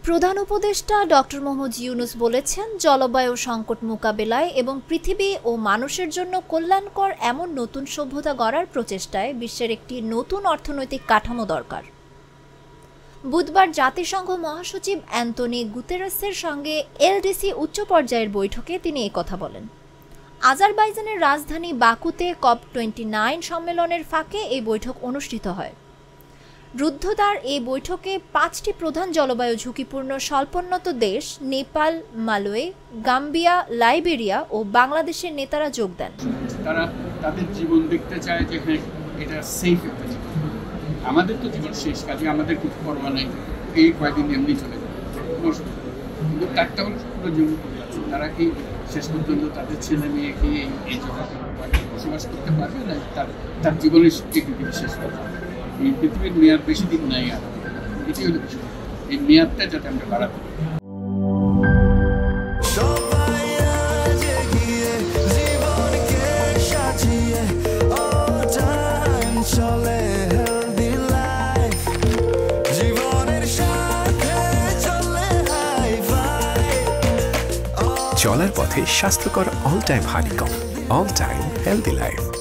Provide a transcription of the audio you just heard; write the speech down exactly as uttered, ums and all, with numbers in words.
প্রধান উপদেষ্টা ডক্টর মোহাম্মদ ইউনূস বলেছেন, জলবায়ু সংকট মোকাবেলায় এবং পৃথিবী ও মানুষের জন্য কল্যাণকর এমন নতুন সভ্যতা গড়ার প্রচেষ্টায় বিশ্বের একটি নতুন অর্থনৈতিক কাঠামো দরকার। বুধবার জাতিসংঘ মহাসচিব অ্যান্তোনি গুতেরেসের সঙ্গে এলডিসি উচ্চ পর্যায়ের বৈঠকে তিনি একথা বলেন। আজারবাইজানের রাজধানী বাকুতে কপ টোয়েন্টি নাইন সম্মেলনের ফাঁকে এই বৈঠক অনুষ্ঠিত হয়। রুদ্ধদ্বার এই বৈঠকে পাঁচটি প্রধান জলবায়ু ঝুঁকিপূর্ণ স্বল্পোন্নত দেশ নেপাল, মালয়, গাম্বিয়া, লাইবেরিয়া ও বাংলাদেশের নেতারা যোগ দেন। তারা তাদের জীবন দেখতে চায় যে হ্যাঁ এটা সেফ একটা জীবন। আমাদের তো জীবন শেষ, কাজে আমাদের কিছু পরোয়া নেই, এই কয়েকদিন এমনি চলে যাবে, কিন্তু তারটা হলো পুরো জীবন করে আছে। তারা কি শেষ পর্যন্ত তাদের ছেলে মেয়েকে এই জগতে বসবাস করতে পারবে না, তার তার জীবনের একটু শেষ করতে হবে। এই পৃথিবীর মেয়াদ বেশি দিন নাই, আর এটি হলো বিষয়, এই মেয়াদটা যাতে আমরা বাড়াতে পারি। চলার পথে স্বাস্থ্যকর all time honeycomb, all time healthy life.